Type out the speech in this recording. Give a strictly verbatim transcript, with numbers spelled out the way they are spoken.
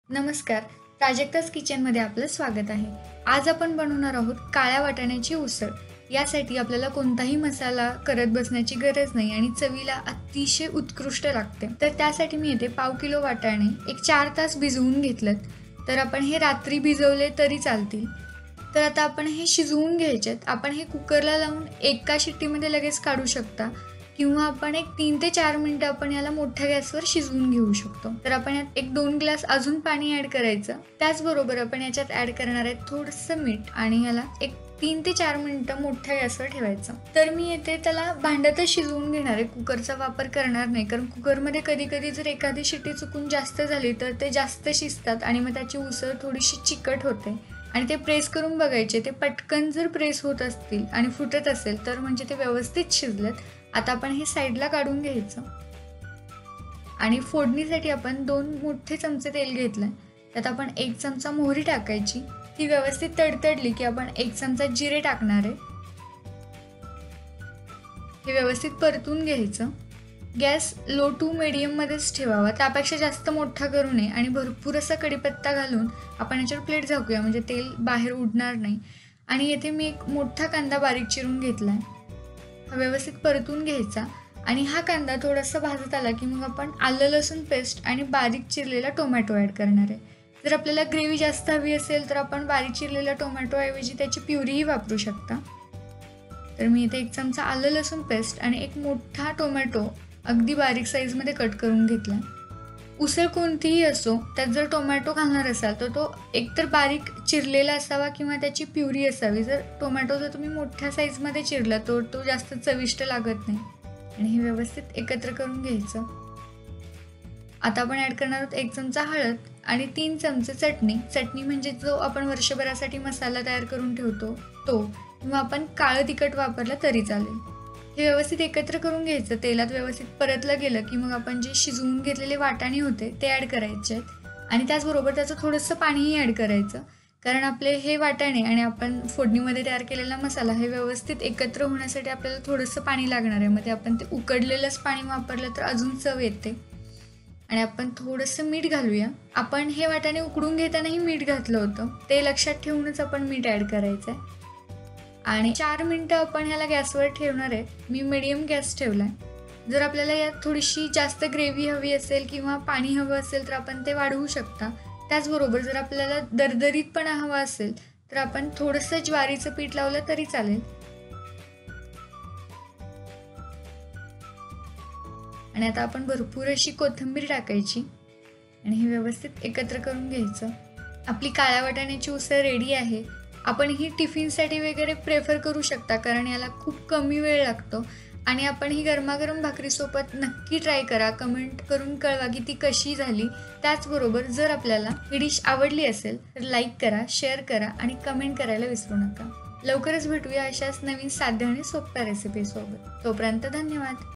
नमस्कार, प्राजक्ताज किचनमध्ये आपलं स्वागत आहे. आज आपण बनवणार आहोत काळ्या वाटाण्याची उसळ. यासाठी आपल्याला कोणताही मसाला करत बसण्याची गरज नाही आणि चवीला अतिशय उत्कृष्ट लागते. तर त्यासाठी मी इथे पाव किलो वाटाणे एक चार तास भिजवून घेतलेत. तर आपण हे रात्री भिजवले तरी चालतील. तर आता आपण हे शिजवून घ्यायचेत. आपण हे कुकरला लावून एका शिट्टीमध्ये लगेच काढू शकता किंवा आपण एक तीन ते चार मिनिटं आपण याला मोठ्या गॅसवर शिजवून घेऊ शकतो. तर आपण यात एक दोन ग्लास अजून पाणी ॲड करायचं. त्याचबरोबर आपण याच्यात ॲड करणार आहे थोडंसं मीठ आणि याला एक तीन ते चार मिनिटं मोठ्या गॅसवर ठेवायचं. तर मी येथे त्याला भांड्यातच शिजवून घेणार आहे, कुकरचा वापर करणार नाही. कारण कुकरमध्ये कधी कधी जर एखादी शिट्टी चुकून जास्त झाली तर ते जास्त शिजतात आणि मग त्याची उसळ थोडीशी चिकट होते. आणि ते प्रेस करून बघायचे, ते पटकन जर प्रेस होत असतील आणि फुटत असेल तर म्हणजे ते व्यवस्थित शिजलेत. आता आपण हे साईडला काढून घ्यायचं आणि फोडणीसाठी आपण दोन मोठे चमचे तेल घेतलंय. त्यात आपण एक चमचा मोहरी टाकायची. ती व्यवस्थित तडतडली की आपण एक चमचा जिरे टाकणार आहे. हे व्यवस्थित परतून घ्यायचं. गॅस लो टू मीडियममध्येच ठेवावा, त्यापेक्षा जास्त मोठा करू नये. आणि भरपूर असा कढीपत्ता घालून आपण याच्यावर प्लेट झाकूया म्हणजे तेल बाहेर उडणार नाही. आणि येथे मी एक मोठा कांदा बारीक चिरून घेतला आहे. हा व्यवस्थित परतून घ्यायचा आणि हा कांदा थोडासा भाजत आला की मग आपण आलं लसूण पेस्ट आणि बारीक चिरलेला टोमॅटो ॲड करणार आहे. जर आपल्याला ग्रेव्ही जास्त हवी असेल तर आपण बारीक चिरलेला टोमॅटोऐवजी त्याची प्युरीही वापरू शकता. तर मी इथे एक चमचा आलं लसूण पेस्ट आणि एक मोठा टोमॅटो अगदी बारीक साईजमध्ये कट करून घेतला. उसळ कोणतीही असो, त्यात जर टोमॅटो घालणार असाल तर तो एकतर बारीक चिरलेला असावा किंवा त्याची प्युरी असावी. जर टोमॅटो जर तुम्ही मोठ्या साईजमध्ये चिरला तर तो जास्त चविष्ट लागत नाही. आणि हे व्यवस्थित एकत्र करून घ्यायचं. आता आपण ॲड करणार आहोत एक चमचा हळद आणि तीन चमचे चटणी. चटणी म्हणजे जो आपण वर्षभरासाठी मसाला तयार करून ठेवतो तो, किंवा आपण काळं तिखट वापरलं तरी चालेल. हे व्यवस्थित एकत्र करून घ्यायचं. तेलात व्यवस्थित परतलं गेलं की मग आपण जे शिजवून घेतलेले वाटाणे होते ते ॲड करायचे आहेत आणि त्याचबरोबर त्याचं थोडंसं पाणीही ॲड करायचं. कारण आपले हे वाटाणे आणि आपण फोडणीमध्ये तयार केलेला मसाला हे व्यवस्थित एकत्र होण्यासाठी आपल्याला थोडंसं पाणी लागणार आहे. मग ते आपण ते उकडलेलंच पाणी वापरलं तर अजून चव येते. आणि आपण थोडंसं मीठ घालूया. आपण हे वाटाणे उकडून घेतानाही मीठ घातलं होतं, ते लक्षात ठेवूनच आपण मीठ ॲड करायचं आहे. आणि चार मिनटं आपण ह्याला गॅसवर ठेवणार आहे. मी मिडियम गॅस ठेवला आहे. जर आपल्याला यात थोडीशी जास्त ग्रेव्ही हवी असेल किंवा पाणी हवं असेल तर आपण ते वाढवू शकता. त्याचबरोबर जर आपल्याला दरदरीतपणा हवा असेल तर आपण थोडंसं ज्वारीचं पीठ लावलं तरी चालेल. आणि आता आपण भरपूर अशी कोथिंबीर टाकायची आणि हे व्यवस्थित एकत्र करून घ्यायचं. आपली काळ्या वाटाण्याची उसळ रेडी आहे. आपण ही टिफिनसाठी वगैरे प्रेफर करू शकता कारण याला खूप कमी वेळ लागतो. आणि आपण ही गरमागरम भाकरीसोबत नक्की ट्राय करा. कमेंट करून कळवा की ती कशी झाली. त्याचबरोबर जर आपल्याला ही डिश आवडली असेल तर लाईक करा, शेअर करा आणि कमेंट करायला विसरू नका. लवकरच भेटूया अशाच नवीन साध्य आणि सोप्या रेसिपीसोबत. तोपर्यंत धन्यवाद.